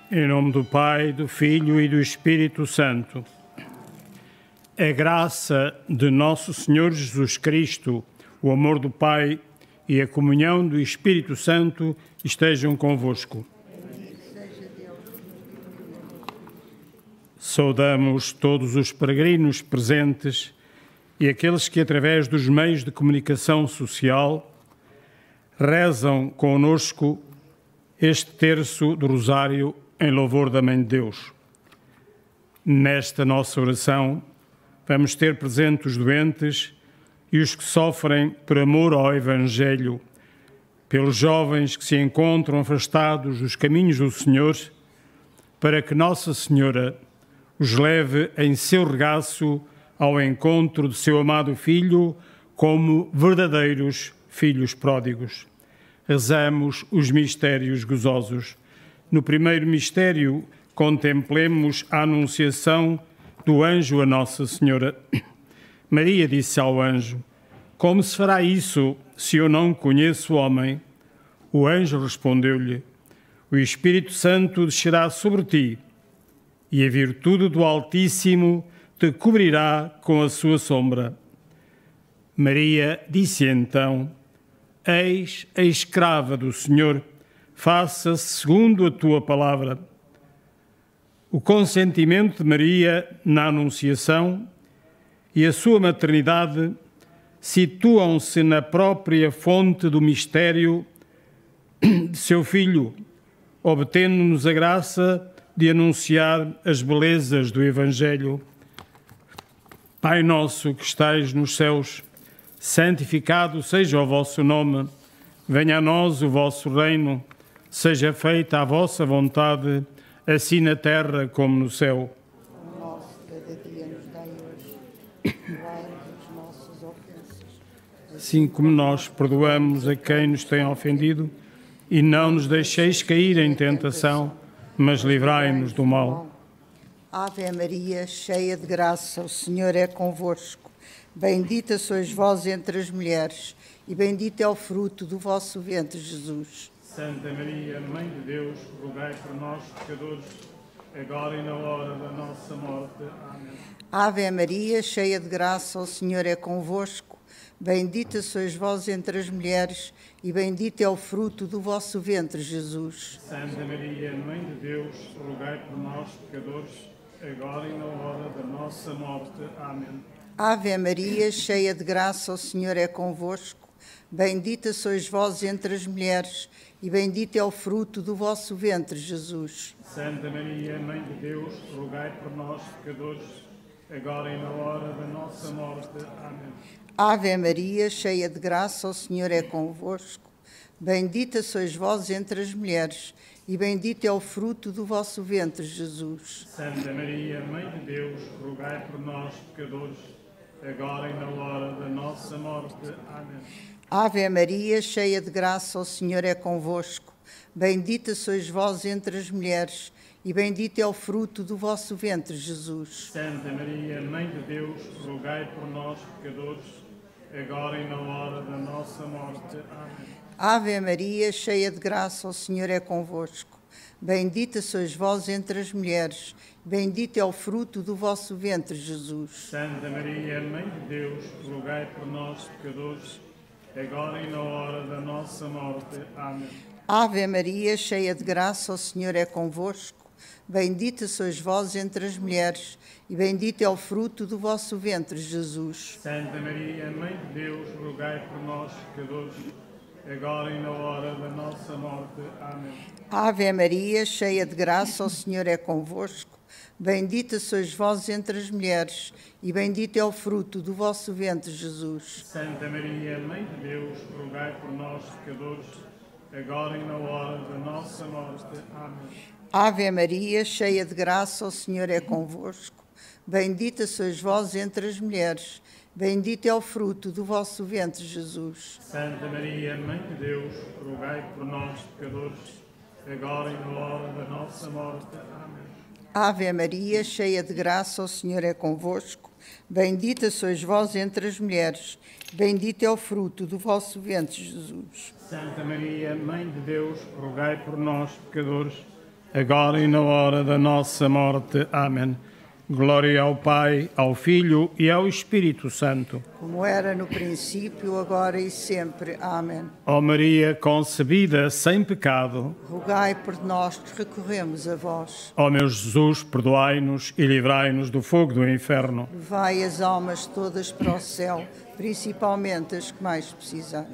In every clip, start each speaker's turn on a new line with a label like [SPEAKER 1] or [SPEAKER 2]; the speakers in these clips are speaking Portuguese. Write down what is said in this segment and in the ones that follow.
[SPEAKER 1] Em nome do Pai, do Filho e do Espírito Santo. A graça de nosso Senhor Jesus Cristo, o amor do Pai e a comunhão do Espírito Santo estejam convosco. Saudamos todos os peregrinos presentes e aqueles que, através dos meios de comunicação social, rezam conosco este terço do Rosário em louvor da Mãe de Deus. Nesta nossa oração, vamos ter presente os doentes e os que sofrem por amor ao Evangelho, pelos jovens que se encontram afastados dos caminhos do Senhor, para que Nossa Senhora os leve em seu regaço ao encontro de seu amado Filho como verdadeiros filhos pródigos. Rezamos os mistérios gozosos. No primeiro mistério, contemplemos a anunciação do anjo a Nossa Senhora. Maria disse ao anjo: "Como se fará isso se eu não conheço o homem?" O anjo respondeu-lhe: "O Espírito Santo descerá sobre ti, e a virtude do Altíssimo te cobrirá com a sua sombra." Maria disse então: "Eis a escrava do Senhor, faça-se segundo a tua palavra." O consentimento de Maria na Anunciação e a sua maternidade situam-se na própria fonte do mistério de seu Filho, obtendo-nos a graça de anunciar as belezas do Evangelho. Pai nosso que estais nos céus, santificado seja o vosso nome. Venha a nós o vosso reino. Seja feita a vossa vontade, assim na terra como no céu.
[SPEAKER 2] O nosso cada dia nos dai hoje. Perdoai-nos as nossas ofensas,
[SPEAKER 1] Assim como nós perdoamos a quem nos tem ofendido, e não nos deixeis cair em tentação, mas livrai-nos do mal.
[SPEAKER 2] Ave Maria, cheia de graça, o Senhor é convosco. Bendita sois vós entre as mulheres, e bendito é o fruto do vosso ventre, Jesus.
[SPEAKER 1] Santa Maria, Mãe de Deus, rogai por nós, pecadores, agora e na hora da nossa morte. Amém.
[SPEAKER 2] Ave Maria, cheia de graça, o Senhor é convosco. Bendita sois vós entre as mulheres, e bendito é o fruto do vosso ventre, Jesus.
[SPEAKER 1] Santa Maria, Mãe de Deus, rogai por nós, pecadores, agora e na hora da nossa morte. Amém.
[SPEAKER 2] Ave Maria, cheia de graça, o Senhor é convosco. Bendita sois vós entre as mulheres, e bendito é o fruto do vosso ventre, Jesus.
[SPEAKER 1] Santa Maria, Mãe de Deus, rogai por nós, pecadores, agora e na hora da nossa morte. Amém.
[SPEAKER 2] Ave Maria, cheia de graça, o Senhor é convosco. Bendita sois vós entre as mulheres, e bendito é o fruto do vosso ventre, Jesus.
[SPEAKER 1] Santa Maria, Mãe de Deus, rogai por nós, pecadores, agora e na hora da nossa morte. Amém.
[SPEAKER 2] Ave Maria, cheia de graça, o Senhor é convosco. Bendita sois vós entre as mulheres, e bendito é o fruto do vosso ventre, Jesus.
[SPEAKER 1] Santa Maria, Mãe de Deus, rogai por nós, pecadores, agora e na hora da nossa morte. Amém.
[SPEAKER 2] Ave Maria, cheia de graça, o Senhor é convosco. Bendita sois vós entre as mulheres, bendito é o fruto do vosso ventre, Jesus.
[SPEAKER 1] Santa Maria, Mãe de Deus, rogai por nós, pecadores, agora e na hora da nossa morte. Amém.
[SPEAKER 2] Ave Maria, cheia de graça, o Senhor é convosco. Bendita sois vós entre as mulheres, e bendito é o fruto do vosso ventre, Jesus.
[SPEAKER 1] Santa Maria, Mãe de Deus, rogai por nós, pecadores, agora e na hora da nossa morte. Amém.
[SPEAKER 2] Ave Maria, cheia de graça, o Senhor é convosco. Bendita sois vós entre as mulheres, e bendito é o fruto do vosso ventre, Jesus.
[SPEAKER 1] Santa Maria, Mãe de Deus, rogai por nós, pecadores, agora e na hora da nossa morte. Amém.
[SPEAKER 2] Ave Maria, cheia de graça, o Senhor é convosco. Bendita sois vós entre as mulheres, bendito é o fruto do vosso ventre, Jesus.
[SPEAKER 1] Santa Maria, Mãe de Deus, rogai por nós, pecadores, agora e na hora da nossa morte. Amém.
[SPEAKER 2] Ave Maria, cheia de graça, o Senhor é convosco. Bendita sois vós entre as mulheres, bendito é o fruto do vosso ventre, Jesus.
[SPEAKER 1] Santa Maria, Mãe de Deus, rogai por nós, pecadores, agora e na hora da nossa morte. Amém. Glória ao Pai, ao Filho e ao Espírito Santo.
[SPEAKER 2] Como era no princípio, agora e sempre. Amém.
[SPEAKER 1] Ó Maria concebida sem pecado,
[SPEAKER 2] rogai por nós que recorremos a vós.
[SPEAKER 1] ó meu Jesus, perdoai-nos e livrai-nos do fogo do inferno.
[SPEAKER 2] Levai as almas todas para o céu, principalmente as que mais precisarem.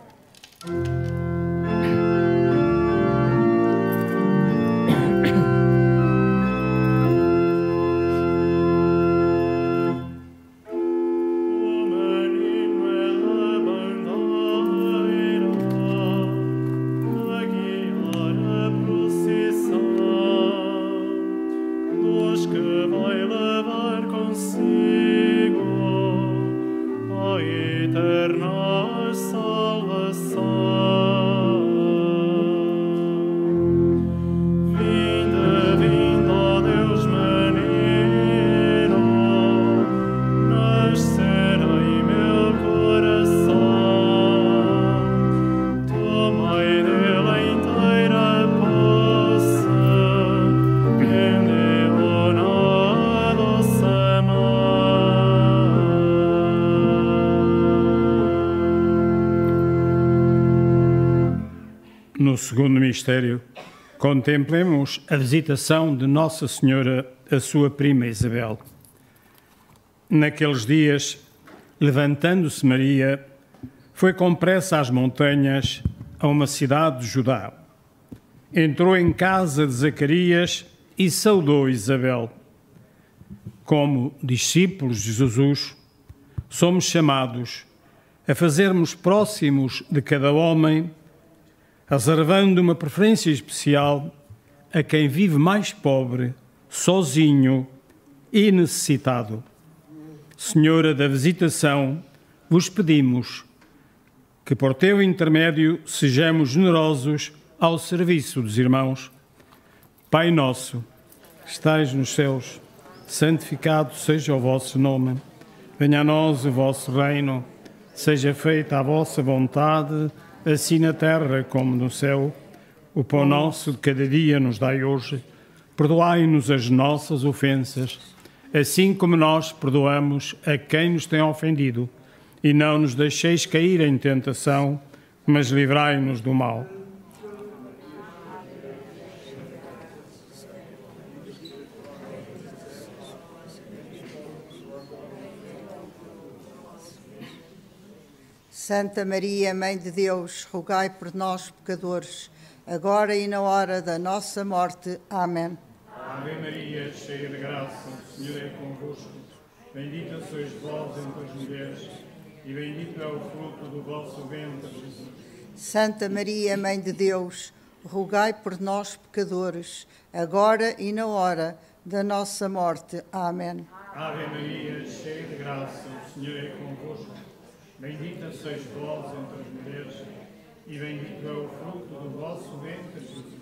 [SPEAKER 1] No segundo mistério, contemplemos a visitação de Nossa Senhora à sua prima Isabel. Naqueles dias, levantando-se Maria, foi com pressa às montanhas, a uma cidade de Judá. Entrou em casa de Zacarias e saudou Isabel. Como discípulos de Jesus, somos chamados a fazermos próximos de cada homem, reservando uma preferência especial a quem vive mais pobre, sozinho e necessitado. Senhora da Visitação, vos pedimos que por teu intermédio sejamos generosos ao serviço dos irmãos. Pai nosso, que estais nos céus, santificado seja o vosso nome. Venha a nós o vosso reino, seja feita a vossa vontade, assim na terra como no céu. O pão nosso de cada dia nos dai hoje. Perdoai-nos as nossas ofensas, assim como nós perdoamos a quem nos tem ofendido. E não nos deixeis cair em tentação, mas livrai-nos do mal.
[SPEAKER 2] Santa Maria, Mãe de Deus, rogai por nós, pecadores, agora e na hora da nossa morte. Amém.
[SPEAKER 1] Ave Maria, cheia de graça, o Senhor é convosco. Bendita sois vós entre as mulheres, e bendito é o fruto do vosso ventre, Jesus.
[SPEAKER 2] Santa Maria, Mãe de Deus, rogai por nós, pecadores, agora e na hora da nossa morte. Amém.
[SPEAKER 1] Ave Maria, cheia de graça, o Senhor é convosco. Bendita sois vós entre as mulheres, e bendito é o fruto do vosso ventre, Jesus.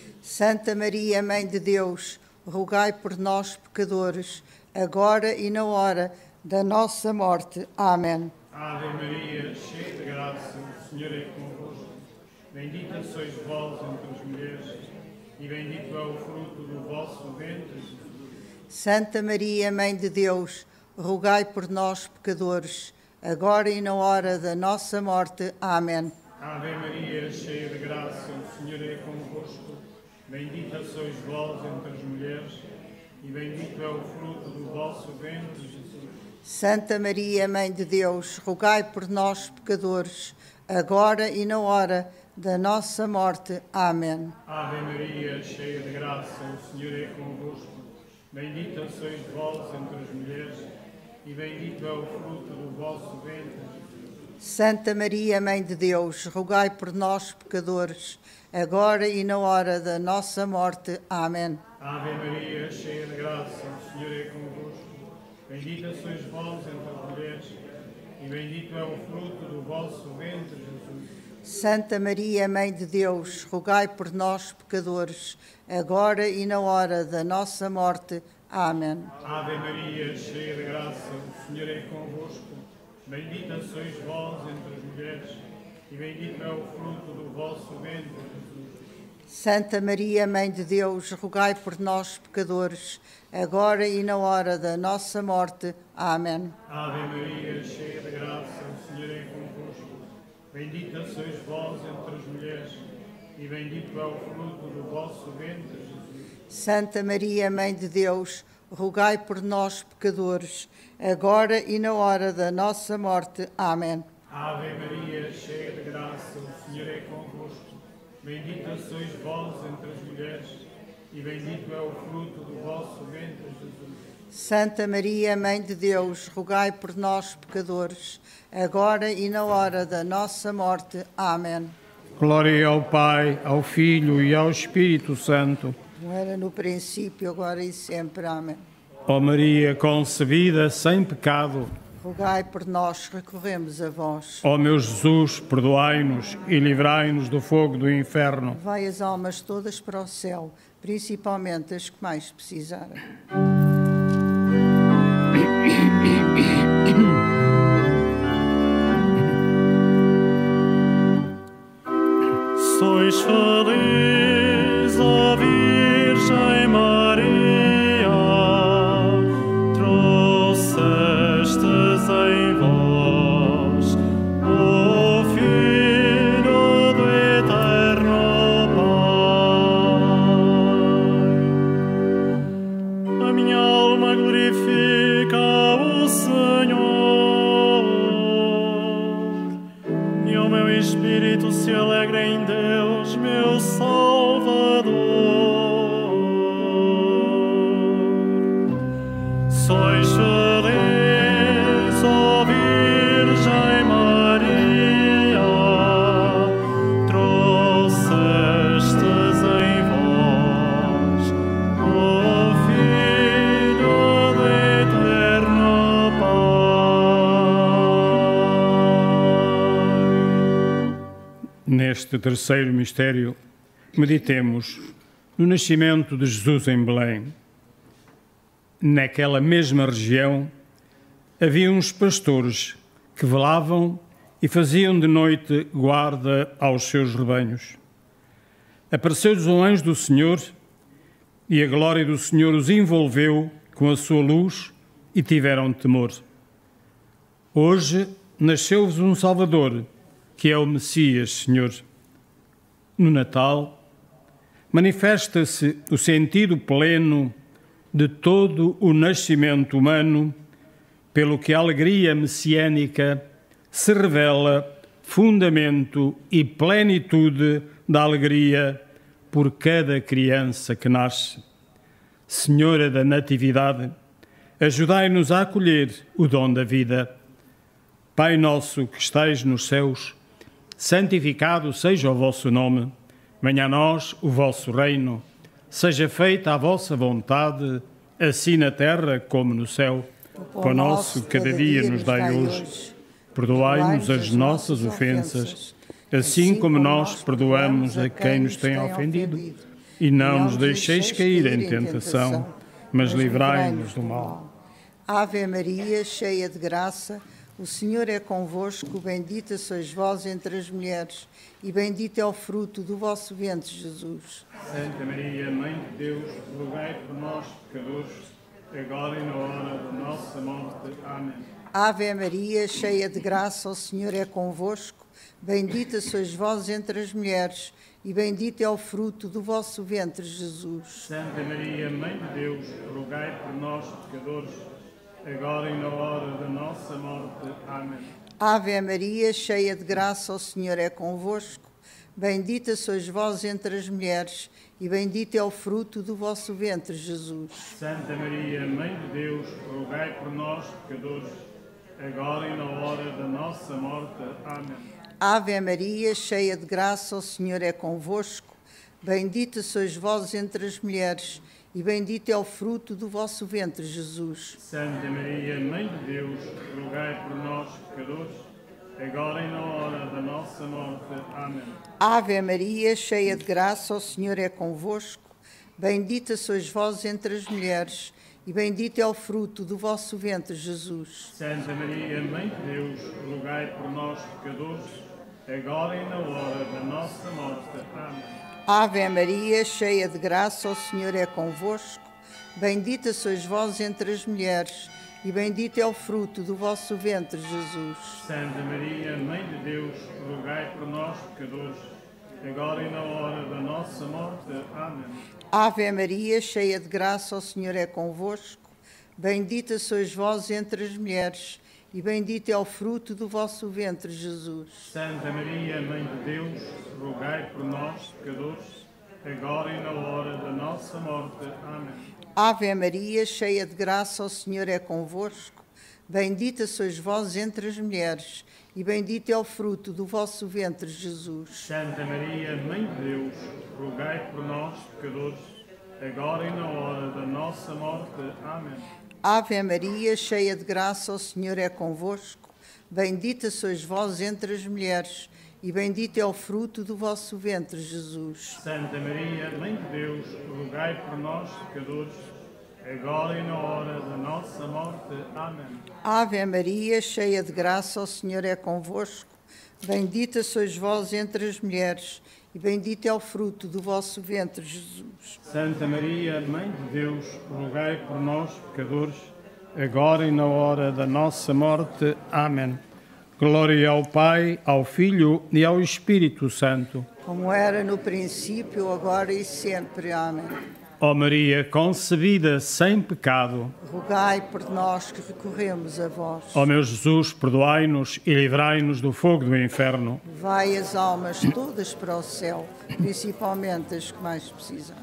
[SPEAKER 2] Santa Maria, Mãe de Deus, rogai por nós, pecadores, agora e na hora da nossa morte. Amém.
[SPEAKER 1] Ave Maria, cheia de graça, o Senhor é convosco. Bendita sois vós entre as mulheres, e bendito é o fruto do vosso ventre, Jesus.
[SPEAKER 2] Santa Maria, Mãe de Deus, rogai por nós, pecadores, agora e na hora da nossa morte. Amém.
[SPEAKER 1] Ave Maria, cheia de graça, o Senhor é convosco. Bendita sois vós entre as mulheres, e bendito é o fruto do vosso ventre, Jesus.
[SPEAKER 2] Santa Maria, Mãe de Deus, rogai por nós, pecadores, agora e na hora da nossa morte. Amém.
[SPEAKER 1] Ave Maria, cheia de graça, o Senhor é convosco. Bendita sois vós entre as mulheres, e bendito é o fruto do vosso ventre, Jesus.
[SPEAKER 2] Santa Maria, Mãe de Deus, rogai por nós, pecadores, agora e na hora da nossa morte. Amém.
[SPEAKER 1] Ave Maria, cheia de graça, o Senhor é convosco. Bendita sois vós entre as mulheres, e bendito é o fruto do vosso ventre, Jesus.
[SPEAKER 2] Santa Maria, Mãe de Deus, rogai por nós, pecadores, agora e na hora da nossa morte. Amém.
[SPEAKER 1] Ave Maria, cheia de graça, o Senhor é convosco. Bendita sois vós entre as mulheres, e bendito é o fruto do vosso ventre, Jesus.
[SPEAKER 2] Santa Maria, Mãe de Deus, rogai por nós, pecadores, agora e na hora da nossa morte. Amém.
[SPEAKER 1] Ave Maria, cheia de graça, o Senhor é convosco. Bendita sois vós entre as mulheres, e bendito é o fruto do vosso ventre, Jesus.
[SPEAKER 2] Santa Maria, Mãe de Deus, rogai por nós, pecadores, agora e na hora da nossa morte. Amém.
[SPEAKER 1] Ave Maria, cheia de graça, o Senhor é convosco. Bendita sois vós entre as mulheres, e bendito é o fruto do vosso ventre, Jesus.
[SPEAKER 2] Santa Maria, Mãe de Deus, rogai por nós, pecadores, agora e na hora da nossa morte. Amém.
[SPEAKER 1] Glória ao Pai, ao Filho e ao Espírito Santo.
[SPEAKER 2] Como era no princípio, agora e sempre. Amém.
[SPEAKER 1] Ó Maria, concebida sem pecado,
[SPEAKER 2] rogai por nós, recorremos a vós.
[SPEAKER 1] ó meu Jesus, perdoai-nos e livrai-nos do fogo do inferno.
[SPEAKER 2] Vai as almas todas para o céu, principalmente as que mais precisarem.
[SPEAKER 3] Sois feliz, ó Virgem Maria, trouxestes em vós o Filho do Eterno Pai. A minha alma glorifica o Senhor, e o meu espírito se alegra em Deus, meu Salvador. Sois feliz, ó Virgem Maria, trouxestes em vós o Filho do Eterno Pai.
[SPEAKER 1] Neste terceiro mistério, meditemos no nascimento de Jesus em Belém. Naquela mesma região, havia uns pastores que velavam e faziam de noite guarda aos seus rebanhos. Apareceu-lhes um anjo do Senhor, e a glória do Senhor os envolveu com a sua luz, e tiveram temor. Hoje nasceu-vos um Salvador, que é o Messias, Senhor. No Natal, manifesta-se o sentido pleno de todo o nascimento humano, pelo que a alegria messiânica se revela fundamento e plenitude da alegria por cada criança que nasce. Senhora da Natividade, ajudai-nos a acolher o dom da vida. Pai nosso que estais nos céus, santificado seja o vosso nome. Venha a nós o vosso reino. Seja feita a vossa vontade, assim na terra como no céu. O pão nosso cada dia nos dai hoje. Perdoai-nos as nossas ofensas, assim como nós perdoamos a quem nos tem ofendido. E não nos deixeis cair em tentação, mas livrai-nos do mal.
[SPEAKER 2] Ave Maria, cheia de graça, o Senhor é convosco, bendita sois vós entre as mulheres, e bendito é o fruto do vosso ventre, Jesus.
[SPEAKER 1] Santa Maria, Mãe de Deus, rogai por nós, pecadores, agora e na hora da nossa morte. Amém.
[SPEAKER 2] Ave Maria, cheia de graça, o Senhor é convosco, bendita sois vós entre as mulheres, e bendito é o fruto do vosso ventre, Jesus.
[SPEAKER 1] Santa Maria, Mãe de Deus, rogai por nós, pecadores, agora e na hora da nossa morte. Amém.
[SPEAKER 2] Ave Maria, cheia de graça, o Senhor é convosco, bendita sois vós entre as mulheres, e bendito é o fruto do vosso ventre, Jesus.
[SPEAKER 1] Santa Maria, Mãe de Deus, rogai por nós, pecadores, agora e na hora da nossa morte. Amém.
[SPEAKER 2] Ave Maria, cheia de graça, o Senhor é convosco, bendita sois vós entre as mulheres, e bendito é o fruto do vosso ventre, Jesus.
[SPEAKER 1] Santa Maria, Mãe de Deus, rogai por nós, pecadores, agora e na hora da nossa morte. Amém.
[SPEAKER 2] Ave Maria, cheia de graça, o Senhor é convosco, bendita sois vós entre as mulheres, e bendito é o fruto do vosso ventre, Jesus.
[SPEAKER 1] Santa Maria, Mãe de Deus, rogai por nós, pecadores, agora e na hora da nossa morte. Amém.
[SPEAKER 2] Ave Maria, cheia de graça, o Senhor é convosco. Bendita sois vós entre as mulheres, e bendito é o fruto do vosso ventre, Jesus.
[SPEAKER 1] Santa Maria, Mãe de Deus, rogai por nós, pecadores, agora e na hora da nossa morte. Amém.
[SPEAKER 2] Ave Maria, cheia de graça, o Senhor é convosco. Bendita sois vós entre as mulheres, e bendito é o fruto do vosso ventre, Jesus.
[SPEAKER 1] Santa Maria, Mãe de Deus, rogai por nós, pecadores, agora e na hora da nossa morte. Amém.
[SPEAKER 2] Ave Maria, cheia de graça, o Senhor é convosco. Bendita sois vós entre as mulheres, e bendito é o fruto do vosso ventre, Jesus.
[SPEAKER 1] Santa Maria, Mãe de Deus, rogai por nós, pecadores, agora e na hora da nossa morte. Amém.
[SPEAKER 2] Ave Maria, cheia de graça, o Senhor é convosco. Bendita sois vós entre as mulheres, e bendito é o fruto do vosso ventre, Jesus.
[SPEAKER 1] Santa Maria, Mãe de Deus, rogai por nós, pecadores, agora e na hora da nossa morte. Amém.
[SPEAKER 2] Ave Maria, cheia de graça, o Senhor é convosco. Bendita sois vós entre as mulheres, e bendito é o fruto do vosso ventre, Jesus.
[SPEAKER 1] Santa Maria, Mãe de Deus, rogai por nós, pecadores, agora e na hora da nossa morte. Amém. Glória ao Pai, ao Filho e ao Espírito Santo.
[SPEAKER 2] Como era no princípio, agora e sempre. Amém.
[SPEAKER 1] Ó Maria, concebida sem pecado,
[SPEAKER 2] Rogai por nós que recorremos a vós.
[SPEAKER 1] ó meu Jesus, perdoai-nos e livrai-nos do fogo do inferno.
[SPEAKER 2] Levai as almas todas para o céu, principalmente as que mais precisam.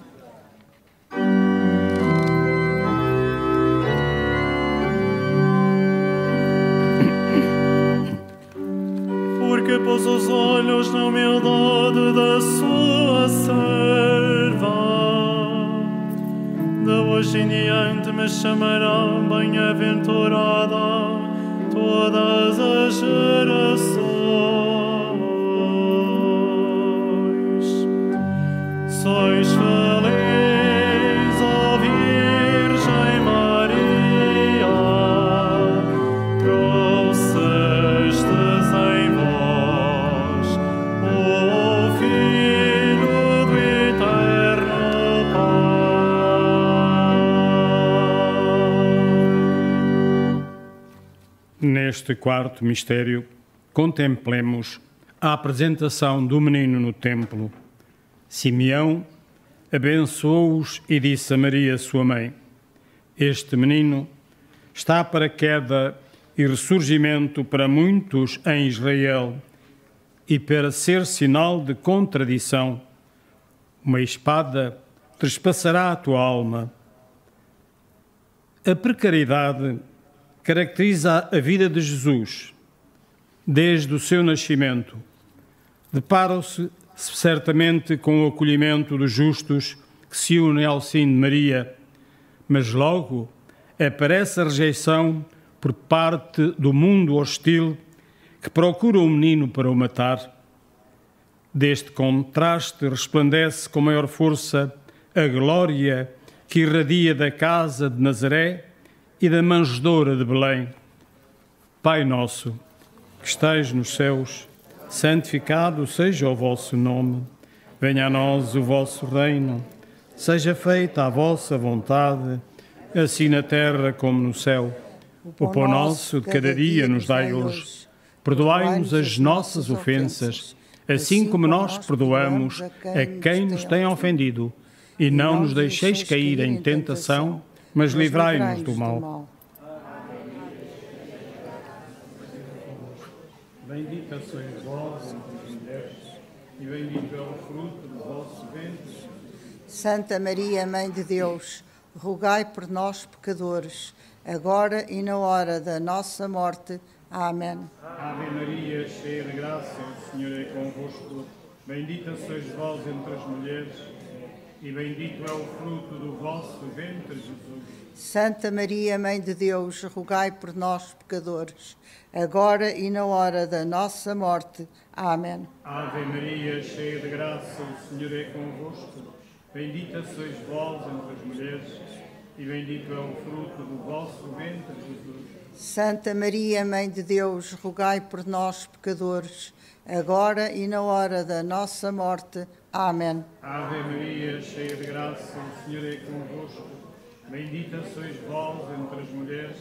[SPEAKER 3] Porque pôs os olhos na humildade da sua serva, de hoje em diante me chamarão bem-aventurada todas as gerações. Sois feliz, ó Virgem Maria, trouxestes em vós o Filho do Eterno Pai.
[SPEAKER 1] Neste quarto mistério, contemplemos a apresentação do menino no templo. Simeão abençoou-os e disse a Maria, sua mãe: este menino está para queda e ressurgimento para muitos em Israel e para ser sinal de contradição. Uma espada trespassará a tua alma. A precariedade caracteriza a vida de Jesus. Desde o seu nascimento, deparam-se certamente com o acolhimento dos justos que se unem ao sim de Maria, mas logo aparece a rejeição por parte do mundo hostil que procura o menino para o matar. Deste contraste resplandece com maior força a glória que irradia da casa de Nazaré e da manjedoura de Belém. Pai nosso, que estais nos céus, santificado seja o vosso nome. Venha a nós o vosso reino. Seja feita a vossa vontade, assim na terra como no céu. O pão nosso de cada dia nos dai hoje. Perdoai-nos as nossas ofensas, assim como nós perdoamos a quem nos tem ofendido. E não nos deixeis cair em tentação, mas livrai-nos do mal. Bendita sois vós entre as mulheres, e bendito é o fruto do vosso ventre.
[SPEAKER 2] Santa Maria, Mãe de Deus, rogai por nós, pecadores, agora e na hora da nossa morte. Amém.
[SPEAKER 1] Ave Maria, cheia de graça, o Senhor é convosco. Bendita sois vós entre as mulheres, e bendito é o fruto do vosso ventre, Jesus.
[SPEAKER 2] Santa Maria, Mãe de Deus, rogai por nós, pecadores, agora e na hora da nossa morte. Amém.
[SPEAKER 1] Ave Maria, cheia de graça, o Senhor é convosco. Bendita sois vós entre as mulheres, e bendito é o fruto do vosso ventre, Jesus.
[SPEAKER 2] Santa Maria, Mãe de Deus, rogai por nós, pecadores, agora e na hora da nossa morte. Amém.
[SPEAKER 1] Ave Maria, cheia de graça, o Senhor é convosco. Bendita sois vós entre as mulheres,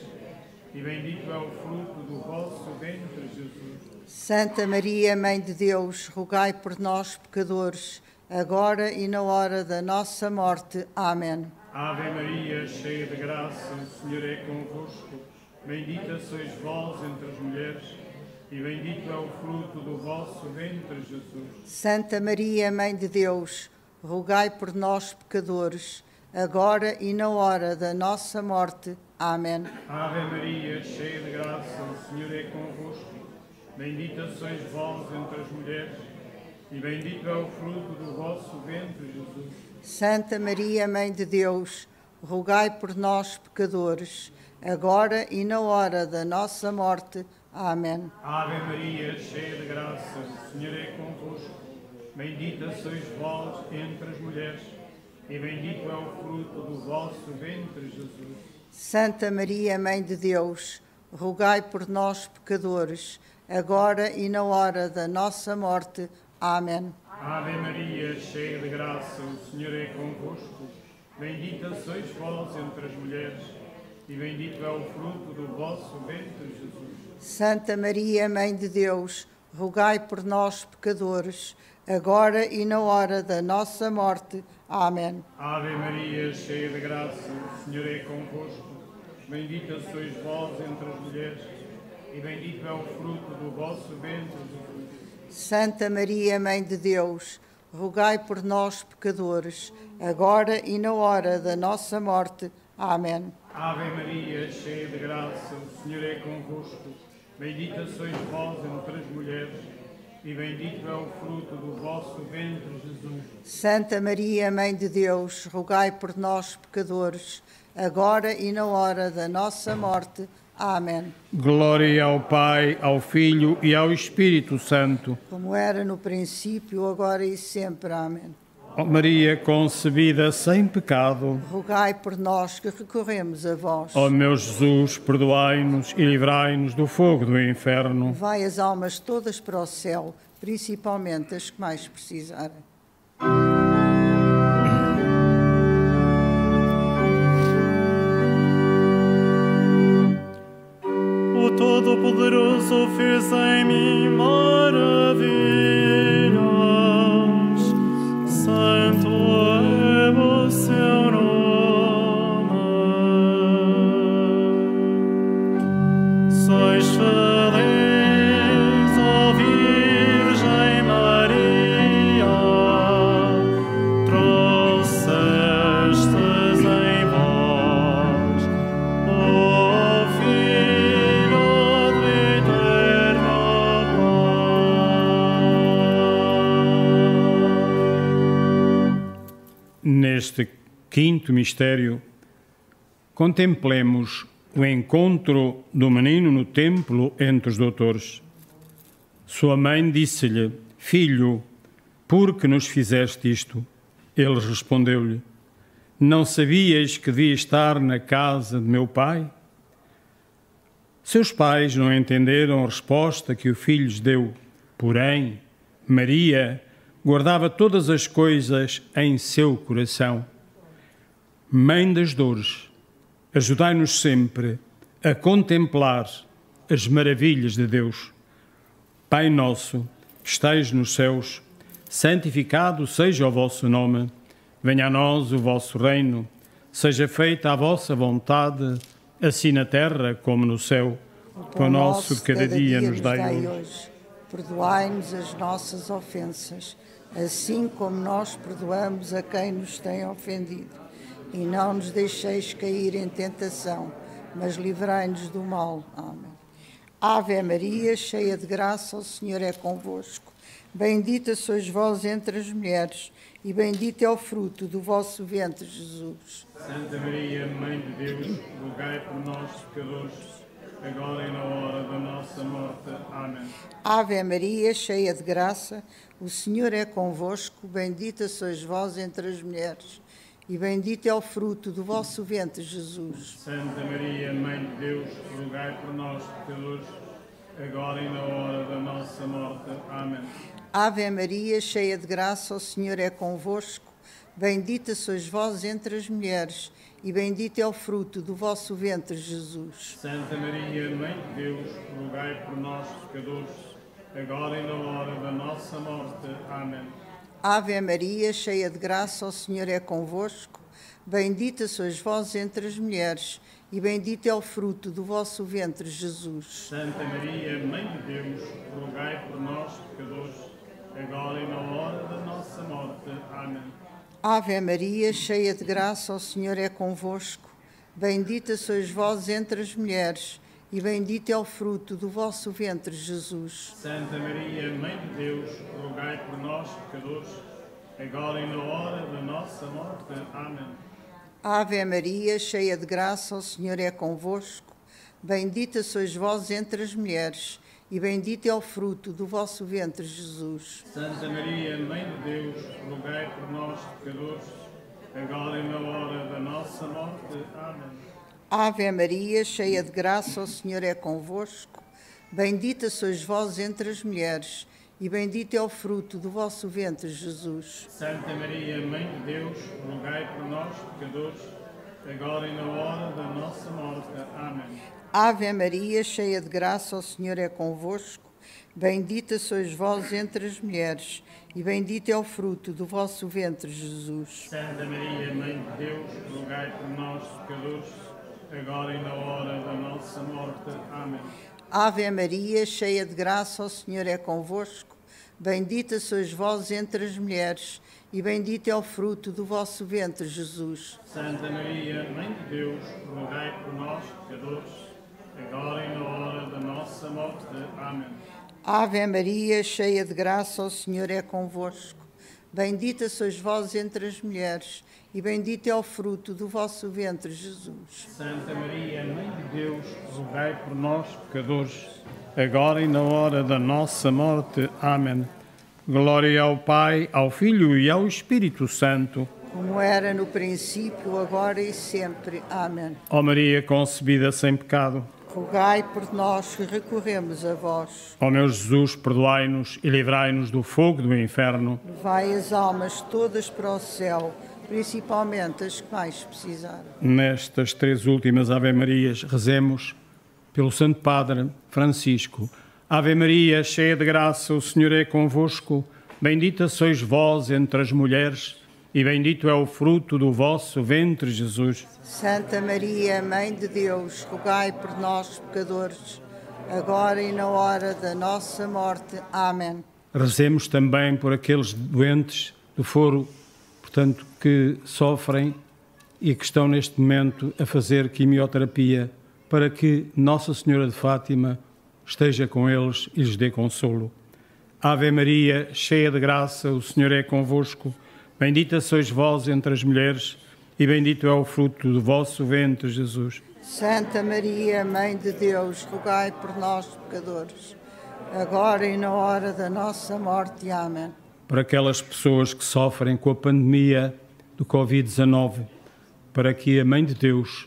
[SPEAKER 1] e bendito é o fruto do vosso ventre, Jesus.
[SPEAKER 2] Santa Maria, Mãe de Deus, rogai por nós, pecadores, agora e na hora da nossa morte. Amém.
[SPEAKER 1] Ave Maria, cheia de graça, o Senhor é convosco. Bendita sois vós entre as mulheres, e bendito é o fruto do vosso ventre, Jesus.
[SPEAKER 2] Santa Maria, Mãe de Deus, rogai por nós, pecadores, agora e na hora da nossa morte. Amém.
[SPEAKER 1] Ave Maria, cheia de graça, o Senhor é convosco. Bendita sois vós entre as mulheres, e bendito é o fruto do vosso ventre, Jesus.
[SPEAKER 2] Santa Maria, Mãe de Deus, rogai por nós, pecadores, agora e na hora da nossa morte. Amém.
[SPEAKER 1] Ave Maria, cheia de graça, o Senhor é convosco. Bendita sois vós entre as mulheres, e bendito é o fruto do vosso ventre, Jesus.
[SPEAKER 2] Santa Maria, Mãe de Deus, rogai por nós, pecadores, agora e na hora da nossa morte. Amém.
[SPEAKER 1] Ave Maria, cheia de graça, o Senhor é convosco. Bendita sois vós entre as mulheres, e bendito é o fruto do vosso ventre, Jesus.
[SPEAKER 2] Santa Maria, Mãe de Deus, rogai por nós, pecadores, agora e na hora da nossa morte. Amém.
[SPEAKER 1] Ave Maria, cheia de graça, o Senhor é convosco. Bendita sois vós entre as mulheres, e bendito é o fruto do vosso ventre, Jesus.
[SPEAKER 2] Santa Maria, Mãe de Deus, rogai por nós, pecadores, agora e na hora da nossa morte. Amém.
[SPEAKER 1] Ave Maria, cheia de graça, o Senhor é convosco. Bendita sois vós entre as mulheres, e bendito é o fruto do vosso ventre, Jesus.
[SPEAKER 2] Santa Maria, Mãe de Deus, rogai por nós, pecadores, agora e na hora da nossa morte. Amém.
[SPEAKER 1] Glória ao Pai, ao Filho e ao Espírito Santo.
[SPEAKER 2] Como era no princípio, agora e sempre. Amém.
[SPEAKER 1] Ó Maria concebida sem pecado,
[SPEAKER 2] Rogai por nós que recorremos a vós.
[SPEAKER 1] ó meu Jesus, perdoai-nos e livrai-nos do fogo do inferno.
[SPEAKER 2] Vai as almas todas para o céu, principalmente as que mais precisarem.
[SPEAKER 3] O Todo-Poderoso fez em mim maravilhas. Santo é o seu nome. Sois feliz, ó Virgem Maria, trouxestes em vós o Filho do Eterno Pai.
[SPEAKER 1] Neste quinto mistério, contemplemos o encontro do menino no templo entre os doutores. Sua mãe disse-lhe: Filho, por que nos fizeste isto? Ele respondeu-lhe: Não sabias que devia estar na casa de meu pai? Seus pais não entenderam a resposta que o filho lhes deu. Porém, Maria guardava todas as coisas em seu coração. Mãe das dores, ajudai-nos sempre a contemplar as maravilhas de Deus. Pai nosso, que estais nos céus, santificado seja o vosso nome. Venha a nós o vosso reino. Seja feita a vossa vontade, assim na terra como no céu. O pão nosso de cada dia nos dai hoje.
[SPEAKER 2] Perdoai-nos as nossas ofensas, assim como nós perdoamos a quem nos tem ofendido. E não nos deixeis cair em tentação, mas livrai-nos do mal. Amém. Ave Maria, cheia de graça, o Senhor é convosco. Bendita sois vós entre as mulheres, e bendito é o fruto do vosso ventre, Jesus.
[SPEAKER 1] Santa Maria, Mãe de Deus, rogai por nós, pecadores, agora e na hora da nossa morte. Amém.
[SPEAKER 2] Ave Maria, cheia de graça, o Senhor é convosco. Bendita sois vós entre as mulheres, e bendito é o fruto do vosso ventre, Jesus.
[SPEAKER 1] Santa Maria, Mãe de Deus, rogai por nós, pecadores, agora e na hora da nossa morte. Amém.
[SPEAKER 2] Ave Maria, cheia de graça, o Senhor é convosco. Bendita sois vós entre as mulheres, e bendito é o fruto do vosso ventre, Jesus.
[SPEAKER 1] Santa Maria, Mãe de Deus, rogai por nós, pecadores, agora e na hora da nossa morte. Amém.
[SPEAKER 2] Ave Maria, cheia de graça, o Senhor é convosco. Bendita sois vós entre as mulheres, e bendito é o fruto do vosso ventre, Jesus.
[SPEAKER 1] Santa Maria, Mãe de Deus, rogai por nós, pecadores, agora e na hora da nossa morte. Amém.
[SPEAKER 2] Ave Maria, cheia de graça, o Senhor é convosco. Bendita sois vós entre as mulheres, e bendito é o fruto do vosso ventre, Jesus.
[SPEAKER 1] Santa Maria, Mãe de Deus, rogai por nós, pecadores, agora e na hora da nossa morte. Amém.
[SPEAKER 2] Ave Maria, cheia de graça, o Senhor é convosco. Bendita sois vós entre as mulheres, e bendito é o fruto do vosso ventre, Jesus.
[SPEAKER 1] Santa Maria, Mãe de Deus, rogai por nós, pecadores, agora e na hora da nossa morte. Amém.
[SPEAKER 2] Ave Maria, cheia de graça, o Senhor é convosco. Bendita sois vós entre as mulheres, e bendito é o fruto do vosso ventre, Jesus.
[SPEAKER 1] Santa Maria, Mãe de Deus, rogai por nós, pecadores, agora e na hora da nossa morte. Amém.
[SPEAKER 2] Ave Maria, cheia de graça, o Senhor é convosco. Bendita sois vós entre as mulheres, e bendito é o fruto do vosso ventre, Jesus.
[SPEAKER 1] Santa Maria, Mãe de Deus, rogai por nós, pecadores, agora e na hora da nossa morte. Amém.
[SPEAKER 2] Ave Maria, cheia de graça, o Senhor é convosco. Bendita sois vós entre as mulheres, e bendito é o fruto do vosso ventre, Jesus.
[SPEAKER 1] Santa Maria, Mãe de Deus, rogai por nós, pecadores, agora e na hora da nossa morte. Amém.
[SPEAKER 2] Ave Maria, cheia de graça, o Senhor é convosco. Bendita sois vós entre as mulheres, e bendito é o fruto do vosso ventre, Jesus.
[SPEAKER 1] Santa Maria, Mãe de Deus, rogai por nós, pecadores, agora e na hora da nossa morte. Amém. Glória ao Pai, ao Filho e ao Espírito Santo,
[SPEAKER 2] Como era no princípio, agora e sempre. Amém.
[SPEAKER 1] ó Maria concebida sem pecado,
[SPEAKER 2] Rogai por nós que recorremos a vós.
[SPEAKER 1] ó meu Jesus, perdoai-nos e livrai-nos do fogo do inferno.
[SPEAKER 2] Levai as almas todas para o céu, principalmente as que mais precisarem.
[SPEAKER 1] Nestas três últimas Ave-Marias, rezemos pelo Santo Padre Francisco. Ave Maria, cheia de graça, o Senhor é convosco. Bendita sois vós entre as mulheres, e bendito é o fruto do vosso ventre, Jesus.
[SPEAKER 2] Santa Maria, Mãe de Deus, rogai por nós, pecadores, agora e na hora da nossa morte. Amém.
[SPEAKER 1] Rezemos também por aqueles doentes do foro, portanto, que sofrem e que estão neste momento a fazer quimioterapia, para que Nossa Senhora de Fátima esteja com eles e lhes dê consolo. Ave Maria, cheia de graça, o Senhor é convosco. Bendita sois vós entre as mulheres, e bendito é o fruto do vosso ventre, Jesus.
[SPEAKER 2] Santa Maria, Mãe de Deus, rogai por nós, pecadores, agora e na hora da nossa morte. Amém.
[SPEAKER 1] Para aquelas pessoas que sofrem com a pandemia do Covid-19, para que a Mãe de Deus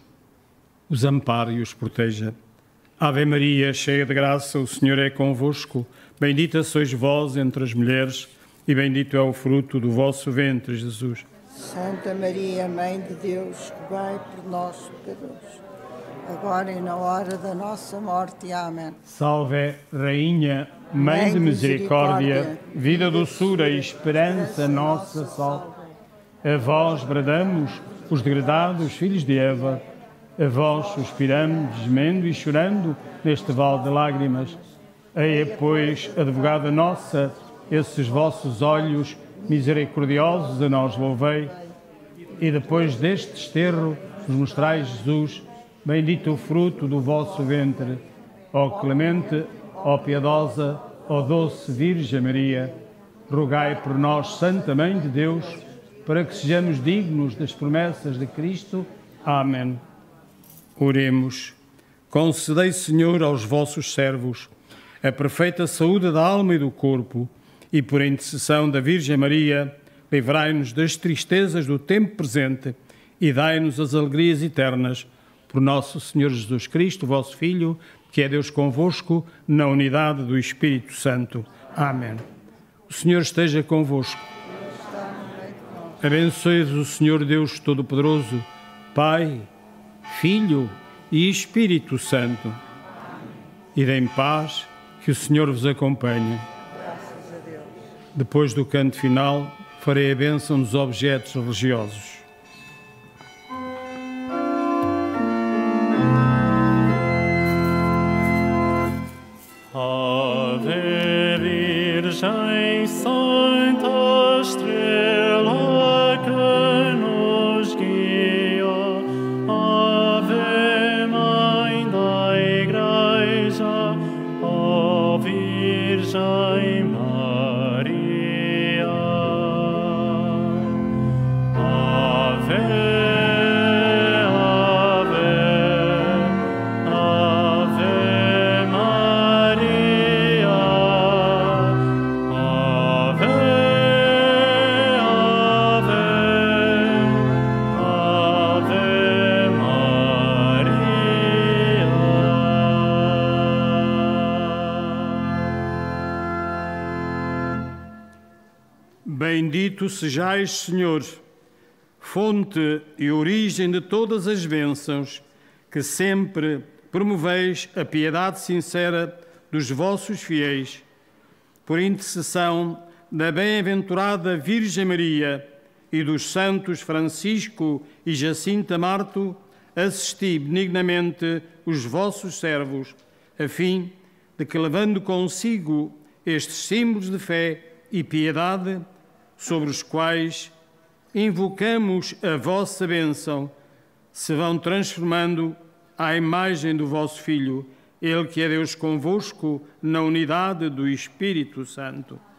[SPEAKER 1] os ampare e os proteja. Ave Maria, cheia de graça, o Senhor é convosco. Bendita sois vós entre as mulheres, e bendito é o fruto do vosso ventre, Jesus.
[SPEAKER 2] Santa Maria, Mãe de Deus, rogai por nós, pecadores, agora e na hora da nossa morte. Amém.
[SPEAKER 1] Salve, Rainha, Mãe de misericórdia, vida, doçura e esperança nossa, salve. A vós bradamos, os degradados filhos de Eva, a vós suspiramos, gemendo e chorando neste vale de lágrimas. Eia, pois, advogada nossa, esses vossos olhos misericordiosos a nós volvei, e depois deste desterro nos mostrais Jesus, bendito o fruto do vosso ventre. Ó clemente, ó piedosa, ó doce Virgem Maria, rogai por nós, Santa Mãe de Deus, para que sejamos dignos das promessas de Cristo. Amém. Oremos. Concedei, Senhor, aos vossos servos a perfeita saúde da alma e do corpo, e por intercessão da Virgem Maria, livrai-nos das tristezas do tempo presente e dai-nos as alegrias eternas. Por nosso Senhor Jesus Cristo, vosso Filho, que é Deus convosco, na unidade do Espírito Santo. Amém. O Senhor esteja convosco. Abençoe-vos o Senhor Deus Todo-Poderoso, Pai, Filho e Espírito Santo. Ide em paz, que o Senhor vos acompanhe.
[SPEAKER 2] Graças a Deus.
[SPEAKER 1] Depois do canto final, farei a bênção dos objetos religiosos.
[SPEAKER 3] Ave Virgem Santa Estrela que nos guia, Ave Mãe da Igreja, ó Virgem Maria. Ave, Ave, Ave Maria. Ave, Ave, Ave Maria.
[SPEAKER 1] Bendito sejais, Senhor, fonte e origem de todas as bênçãos, que sempre promoveis a piedade sincera dos vossos fiéis. Por intercessão da bem-aventurada Virgem Maria e dos santos Francisco e Jacinta Marto, assisti benignamente os vossos servos, a fim de que, levando consigo estes símbolos de fé e piedade, sobre os quais invocamos a vossa bênção, se vão transformando à imagem do vosso Filho, Ele que é Deus convosco, na unidade do Espírito Santo.